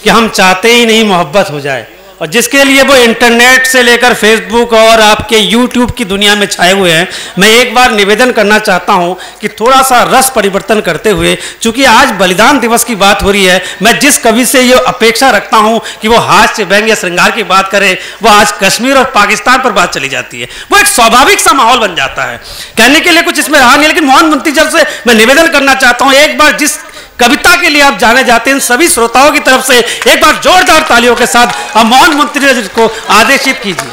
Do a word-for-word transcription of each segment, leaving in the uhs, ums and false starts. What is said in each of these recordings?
कि हम चाहते ही नहीं मोहब्बत हो जाए, और जिसके लिए वो इंटरनेट से लेकर फेसबुक और आपके यूट्यूब की दुनिया में छाए हुए हैं। मैं एक बार निवेदन करना चाहता हूं कि थोड़ा सा रस परिवर्तन करते हुए, चूंकि आज बलिदान दिवस की बात हो रही है, मैं जिस कवि से ये अपेक्षा रखता हूं कि वो हास्य व्यंग्य या श्रृंगार की बात करे, वो आज कश्मीर और पाकिस्तान पर बात चली जाती है। वो एक स्वाभाविक सा माहौल बन जाता है, कहने के लिए कुछ इसमें रहा नहीं। लेकिन मोहन मुंतीजर से मैं निवेदन करना चाहता हूं, एक बार जिस कविता के लिए आप जाने जाते हैं, सभी श्रोताओं की तरफ से एक बार जोरदार तालियों के साथ आप मोहन मुंतीजर को आदेशित कीजिए।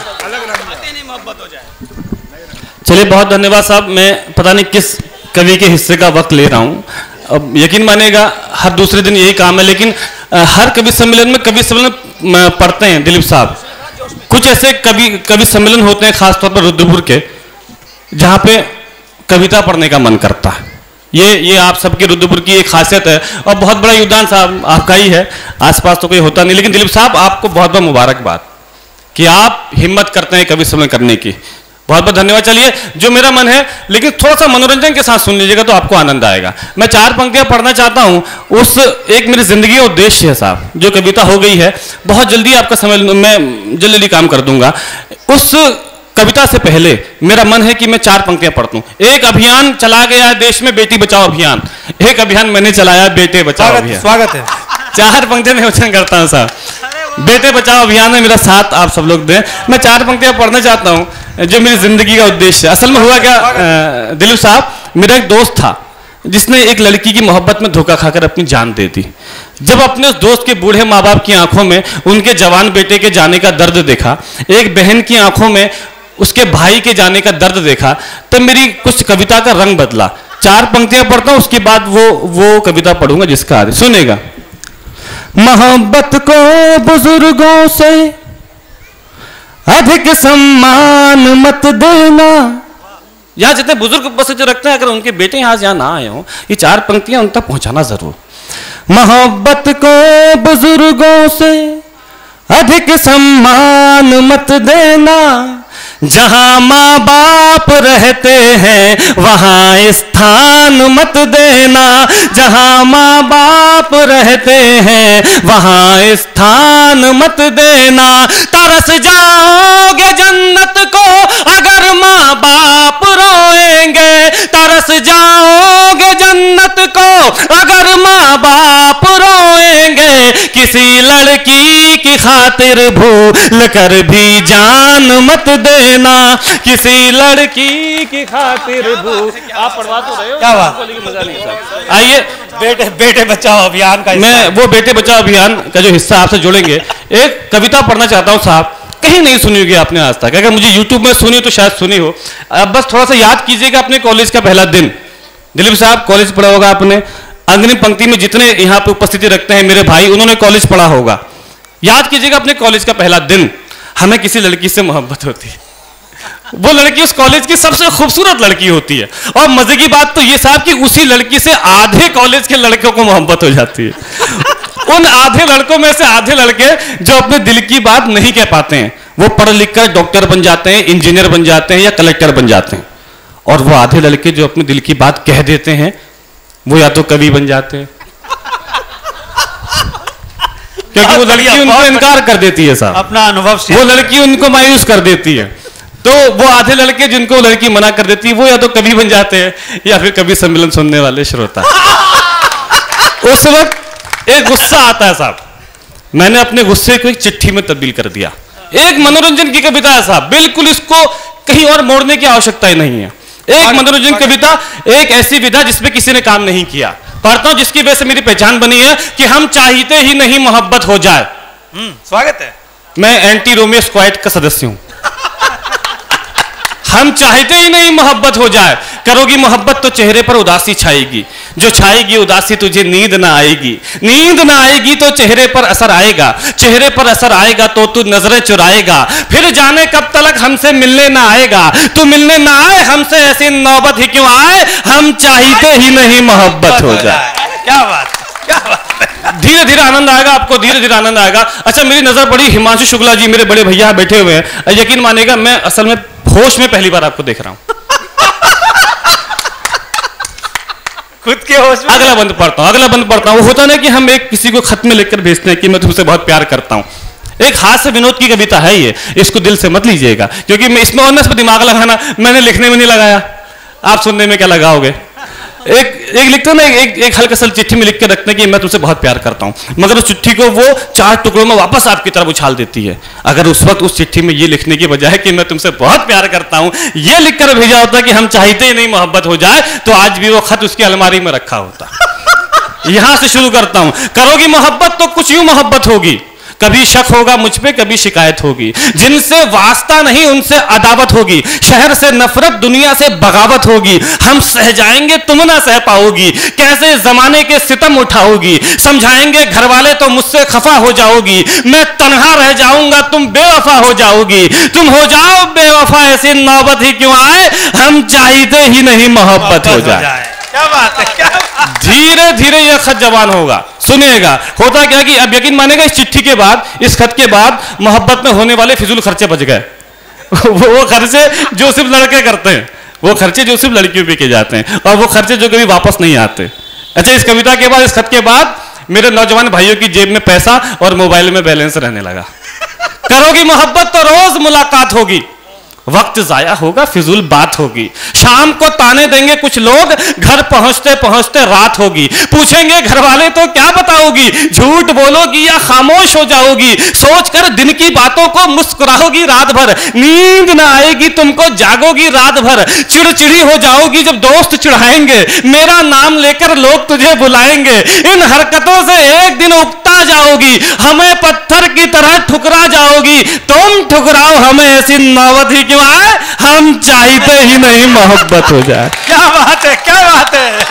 चलिए, बहुत धन्यवाद साहब। मैं पता नहीं किस कवि के हिस्से का वक्त ले रहा हूं, अब यकीन मानेगा हर दूसरे दिन यही काम है, लेकिन हर कवि सम्मेलन में कवि सम्मेलन पढ़ते हैं दिलीप साहब। कुछ ऐसे कवि कवि सम्मेलन होते हैं खासतौर पर रुद्रपुर के, जहां पे कविता पढ़ने का मन करता है। ये ये आप सबके रुद्रपुर की एक खासियत है, और बहुत बड़ा योगदान साहब आपका ही है। आसपास तो कोई होता नहीं, लेकिन दिलीप साहब आपको बहुत बहुत मुबारकबाद कि आप हिम्मत करते हैं कवि सम्मेलन करने की। बहुत बहुत धन्यवाद। चलिए, जो मेरा मन है, लेकिन थोड़ा सा मनोरंजन के साथ सुन लीजिएगा तो आपको आनंद आएगा। मैं चार पंक्तियां पढ़ना चाहता हूं, उस एक मेरी जिंदगी का उद्देश्य है साहब। जो कविता हो गई है, बहुत जल्दी आपका समय मैं जल्दी जल्दी काम कर दूंगा। उस कविता से पहले मेरा मन है कि मैं चार पंक्तियां पढ़ दूं। एक अभियान चला गया है देश में, बेटी बचाओ अभियान। एक अभियान मैंने चलाया, बेटे बचाओ अभियान। स्वागत है। चार पंक्तियां मैं वचन करता हूं साहब, बेटे बचाओ अभियान में मेरा साथ आप सब लोग दें। मैं चार पंक्तियां पढ़ना चाहता हूं, जो मेरी जिंदगी का उद्देश्य है। असल में हुआ क्या दिलीप साहब, मेरा एक दोस्त था जिसने एक लड़की की मोहब्बत में धोखा खाकर अपनी जान दे दी। जब अपने उस दोस्त के बूढ़े माँ बाप की आंखों में उनके जवान बेटे के जाने का दर्द देखा, एक बहन की आंखों में उसके भाई के जाने का दर्द देखा, तब मेरी कुछ कविता का रंग बदला। चार पंक्तियां पढ़ता हूं, उसके बाद वो वो कविता पढ़ूंगा जिसका आदि सुनेगा। मोहब्बत को बुजुर्गों से अधिक सम्मान मत देना। यहां जितने बुजुर्ग उपस्थित रखते हैं, अगर उनके बेटे यहां से यहां ना आए हों, ये चार पंक्तियां उन तक पहुंचाना जरूर। मोहब्बत को बुजुर्गों से अधिक सम्मान मत देना, जहां माँ बाप रहते हैं वहां स्थान मत देना। जहां माँ बाप रहते हैं वहां स्थान मत देना। तरस जाओगे जन्नत को अगर माँ बाप रोएंगे, तरस जाओगे जन्नत को अगर माँ बाप रोएंगे। किसी लड़की की खातिर भूल कर भी जान मत देना, किसी लड़की की खातिर भूल। आप पढ़वा तो रहे हो, क्या बात, मजा नहीं साहब। आइए, बेटे बेटे बचाओ अभियान का मैं वो बेटे बचाओ अभियान का जो हिस्सा आपसे जोड़ेंगे। एक कविता पढ़ना चाहता हूं साहब, कहीं नहीं सुनी होगी आपने आज तक। अगर मुझे यूट्यूब में सुनी तो शायद सुनी हो। अब बस थोड़ा सा याद कीजिएगा अपने कॉलेज का पहला दिन। दिलीप साहब कॉलेज पढ़ा होगा आपने, अग्नि पंक्ति में जितने यहाँ पे उपस्थिति रखते हैं मेरे भाई, उन्होंने कॉलेज पढ़ा होगा। याद कीजिएगा अपने कॉलेज का पहला दिन। हमें किसी लड़की से मोहब्बत होती है, वो लड़की उस कॉलेज की सबसे खूबसूरत लड़की होती है, और मजे की बात तो ये साहब कि उसी लड़की से आधे कॉलेज के लड़कों को मोहब्बत हो जाती है। उन आधे लड़कों में से आधे लड़के जो अपने दिल की बात नहीं कह पाते हैं, वो पढ़ लिख कर डॉक्टर बन जाते हैं, इंजीनियर बन जाते हैं या कलेक्टर बन जाते हैं। और वो आधे लड़के जो अपने दिल की बात कह देते हैं, वो या तो कवि बन जाते हैं, क्योंकि वो लड़की उनको इनकार कर देती है साहब, अपना अनुभव वो लड़की उनको मायूस कर देती है। तो वो आधे लड़के जिनको लड़की मना कर देती है, वो या तो कवि बन जाते हैं या फिर कवि सम्मेलन सुनने वाले श्रोता। उस वक्त एक गुस्सा आता है साहब, मैंने अपने गुस्से को एक चिट्ठी में तब्दील कर दिया। एक मनोरंजन की कविता है साहब, बिल्कुल इसको कहीं और मोड़ने की आवश्यकता ही नहीं है। एक मनोरंजन कविता, एक ऐसी विधा जिसमें किसी ने काम नहीं किया। पढ़ता हूं जिसकी वजह से मेरी पहचान बनी है कि हम चाहते ही नहीं मोहब्बत हो जाए। स्वागत है। मैं एंटी रोमियो स्क्वाड का सदस्य हूं। हम चाहते ही नहीं मोहब्बत हो जाए। करोगी मोहब्बत तो चेहरे पर उदासी छाएगी, जो छाएगी उदासी तुझे नींद ना आएगी। नींद ना आएगी तो चेहरे पर असर आएगा, चेहरे पर असर आएगा तो तू नजरें चुराएगा। फिर जाने कब तलक हमसे मिलने ना आएगा, तू मिलने ना आए हमसे, ऐसी नौबत ही क्यों आए। हम चाहते ही नहीं मोहब्बत हो जाए। क्या बात, क्या बात। धीरे धीरे आनंद आएगा आपको, धीरे धीरे आनंद आएगा। अच्छा, मेरी नजर पड़ी हिमांशु शुक्ला जी, मेरे बड़े भैया बैठे हुए हैं। यकीन मानेगा मैं असल में होश में पहली बार आपको देख रहा हूं। खुद के होश में। अगला बंद पढ़ता हूँ, अगला बंद पढ़ता हूँ। होता ना कि हम एक किसी को खत में लिखकर भेजते हैं कि मैं तुमसे बहुत प्यार करता हूँ। एक हास्य विनोद की कविता है ये, इसको दिल से मत लीजिएगा, क्योंकि मैं इसमें और ना दिमाग लगाना, मैंने लिखने में नहीं लगाया, आप सुनने में क्या लगाओगे। एक एक लिखते ना, एक एक हल्का सा चिट्ठी में लिख के रखते हैं कि मैं तुमसे बहुत प्यार करता हूँ, मगर उस चिट्ठी को वो चार टुकड़ों में वापस आपकी तरफ उछाल देती है। अगर उस वक्त उस चिट्ठी में ये लिखने की बजाय कि मैं तुमसे बहुत प्यार करता हूँ ये लिखकर भेजा होता कि हम चाहते ही नहीं मोहब्बत हो जाए, तो आज भी वो खत उसकी अलमारी में रखा होता। यहां से शुरू करता हूं। करोगी मोहब्बत तो कुछ यूं मोहब्बत होगी, कभी शक होगा मुझ पे, कभी शिकायत होगी। जिनसे वास्ता नहीं उनसे अदावत होगी, शहर से नफरत दुनिया से बगावत होगी। हम सह जाएंगे तुम ना सह पाओगी, कैसे जमाने के सितम उठाओगी। समझाएंगे घर वाले तो मुझसे खफा हो जाओगी, मैं तन्हा रह जाऊंगा तुम बेवफा हो जाओगी। तुम हो जाओ बेवफा ऐसी नौबत ही क्यों आए, हम चाहते ही नहीं मोहब्बत हो जाए। क्या बात है, क्या बात। धीरे धीरे यह खत जवान होगा, सुनिएगा। होता क्या कि अब यकीन मानेगा इस चिट्ठी के बाद, इस खत के बाद मोहब्बत में होने वाले फिजूल खर्चे बच गए। वो खर्चे जो सिर्फ लड़के करते हैं, वो खर्चे जो सिर्फ लड़कियों पे किए जाते हैं, और वो खर्चे जो कभी वापस नहीं आते। अच्छा, इस कविता के बाद, इस खत के बाद मेरे नौजवान भाइयों की जेब में पैसा और मोबाइल में बैलेंस रहने लगा। करोगी मोहब्बत तो रोज मुलाकात होगी, वक्त जाया होगा फिजूल बात होगी। शाम को ताने देंगे कुछ लोग, घर पहुंचते पहुंचते रात होगी। पूछेंगे घर वाले तो क्या बताओगी, झूठ बोलोगी या खामोश हो जाओगी। सोचकर दिन की बातों को मुस्कुराओगी रात भर, नींद ना आएगी तुमको जागोगी रात भर। चिड़चिड़ी हो जाओगी जब दोस्त चिढ़ाएंगे, मेरा नाम लेकर लोग तुझे बुलाएंगे। इन हरकतों से एक दिन उकता जाओगी, हमें पत्थर की तरह ठुकरा जाओगी। तुम ठुकराओ हमें ऐसी नौबत ही क्यों आए, हम चाहते ही नहीं मोहब्बत हो जाए। क्या बात है, क्या बात है।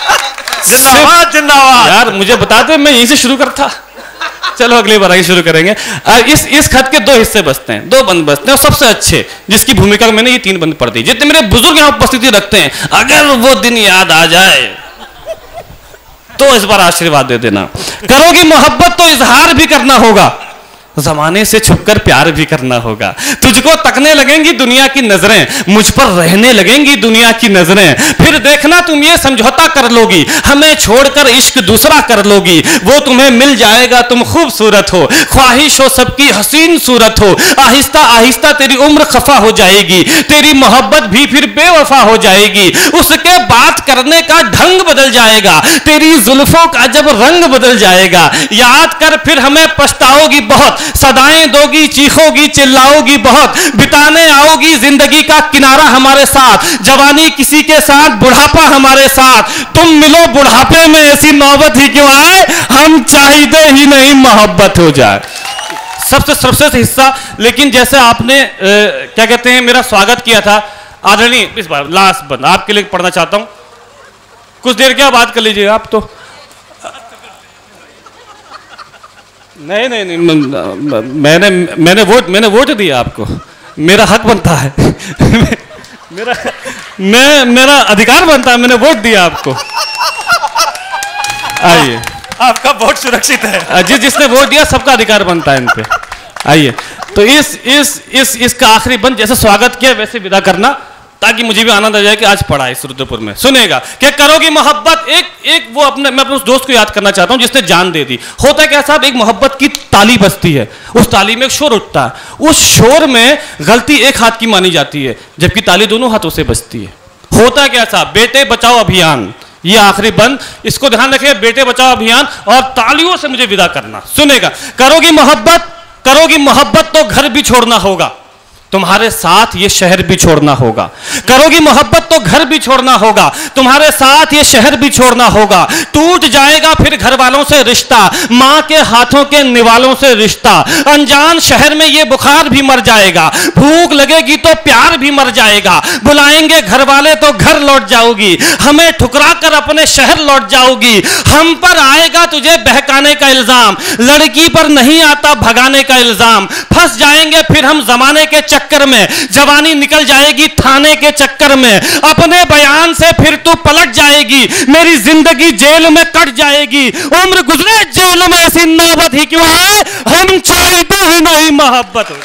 जिंदाबाद जिंदाबाद। यार मुझे बता दे, मैं यहीं से शुरू करता। चलो अगली बार आगे शुरू करेंगे। इस इस खत के दो हिस्से बचते हैं, दो बंद बचते हैं, और सबसे अच्छे जिसकी भूमिका मैंने ये तीन बंद पढ़ दी। जितने मेरे बुजुर्ग यहाँ उपस्थिति रखते हैं, अगर वो दिन याद आ जाए तो इस बार आशीर्वाद दे देना। करोगी मोहब्बत तो इजहार भी करना होगा, जमाने से छुपकर प्यार भी करना होगा। तुझको तकने लगेंगी दुनिया की नजरें, मुझ पर रहने लगेंगी दुनिया की नजरें। फिर देखना तुम ये समझौता कर लोगी, हमें छोड़कर इश्क दूसरा कर लोगी। वो तुम्हें मिल जाएगा तुम खूबसूरत हो, ख्वाहिश हो सबकी हसीन सूरत हो। आहिस्ता आहिस्ता तेरी उम्र खफा हो जाएगी, तेरी मोहब्बत भी फिर बेवफा हो जाएगी। उसके बात करने का ढंग बदल जाएगा, तेरी जुल्फों का जब रंग बदल जाएगा। याद कर फिर हमें पछताओगी बहुत, सदाएं दोगी चीखोगी चिल्लाओगी बहुत। बिताने आओगी जिंदगी का किनारा हमारे साथ, जवानी किसी के साथ बुढ़ापा हमारे साथ। तुम मिलो बुढ़ापे में ऐसी नौबत ही क्यों आए, हम चाहते ही नहीं मोहब्बत हो जाए। सबसे सर्वश्रेष्ठ हिस्सा, लेकिन जैसे आपने आ, क्या कहते हैं मेरा स्वागत किया था आदरणीय, इस बार लास्ट बंद आपके लिए पढ़ना चाहता हूं। कुछ देर क्या बात कर लीजिए आप तो। नहीं नहीं नहीं मैंने मैंने वोट मैंने वोट दिया आपको, मेरा हक बनता है। मेरा मैं मेरा अधिकार बनता है, मैंने वोट दिया आपको। आइए, आपका वोट सुरक्षित है। जिस जिसने वोट दिया सबका अधिकार बनता है इन पे। आइए, तो इस इस इस इसका आखिरी बंद जैसे स्वागत किया वैसे विदा करना, ताकि मुझे भी आनंद आ जाए कि आज पढ़ा है रुद्रपुर में। सुनेगा क्या करोगी मोहब्बत, एक एक वो अपने, मैं अपने उस दोस्त को याद करना चाहता हूं जिसने जान दे दी। होता क्या साहब, एक मोहब्बत की ताली बजती है, उस ताली में एक शोर उठता है, उस शोर में गलती एक हाथ की मानी जाती है जबकि ताली दोनों हाथों से बजती है। होता क्या साहब, बेटे बचाओ अभियान, ये आखिरी बंद, इसको ध्यान रखिए, बेटे बचाओ अभियान, और तालियों से मुझे विदा करना। सुनेगा, करोगी मोहब्बत, करोगी मोहब्बत तो घर भी छोड़ना होगा, तुम्हारे साथ ये शहर भी छोड़ना होगा। करोगी मोहब्बत तो घर भी छोड़ना होगा, तुम्हारे साथ ये शहर भी छोड़ना होगा। टूट जाएगा फिर घर वालों से रिश्ता, माँ के हाथों के निवालों से रिश्ता। अनजान शहर में ये बुखार भी मर जाएगा, भूख लगेगी तो प्यार भी मर जाएगा। बुलाएंगे घर वाले तो घर लौट जाओगी, हमें ठुकरा कर अपने शहर लौट जाओगी। हम पर आएगा तुझे बहकाने का इल्जाम, लड़की पर नहीं आता भगाने का इल्जाम। फंस जाएंगे फिर हम जमाने के चक्कर में, जवानी निकल जाएगी थाने के चक्कर में। अपने बयान से फिर तू पलट जाएगी, मेरी जिंदगी जेल में कट जाएगी। उम्र गुजरे जेल में ऐसी नौबत ही क्यों आए, हम चाहते ही नहीं मोहब्बत हो।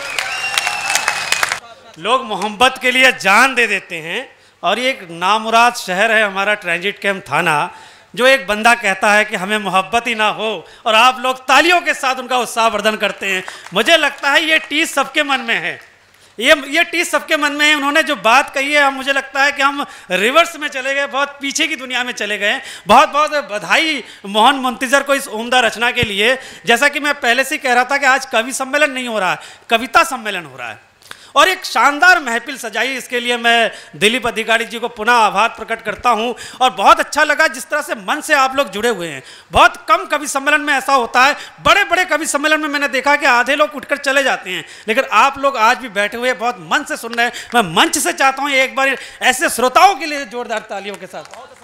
लोग मोहब्बत के लिए जान दे देते हैं, और ये एक नामुराद शहर है हमारा ट्रांजिट कैंप थाना। जो एक बंदा कहता है कि हमें मोहब्बत ही ना हो और आप लोग तालियों के साथ उनका उत्साहवर्धन करते हैं। मुझे लगता है ये टीस सबके मन में है, ये ये टीस सबके मन में है। उन्होंने जो बात कही है, मुझे लगता है कि हम रिवर्स में चले गए, बहुत पीछे की दुनिया में चले गए। बहुत बहुत बधाई मोहन मुंतज़र को इस उम्दा रचना के लिए। जैसा कि मैं पहले से ही कह रहा था कि आज कवि सम्मेलन नहीं हो रहा है, कविता सम्मेलन हो रहा है और एक शानदार महफिल सजाई। इसके लिए मैं दिलीप अधिकारी जी को पुनः आभार प्रकट करता हूं और बहुत अच्छा लगा जिस तरह से मन से आप लोग जुड़े हुए हैं। बहुत कम कवि सम्मेलन में ऐसा होता है, बड़े बड़े कवि सम्मेलन में मैंने देखा कि आधे लोग उठकर चले जाते हैं, लेकिन आप लोग आज भी बैठे हुए बहुत मन से सुन रहे हैं। मैं मंच से चाहता हूं एक बार ऐसे श्रोताओं के लिए जोरदार तालियों के साथ।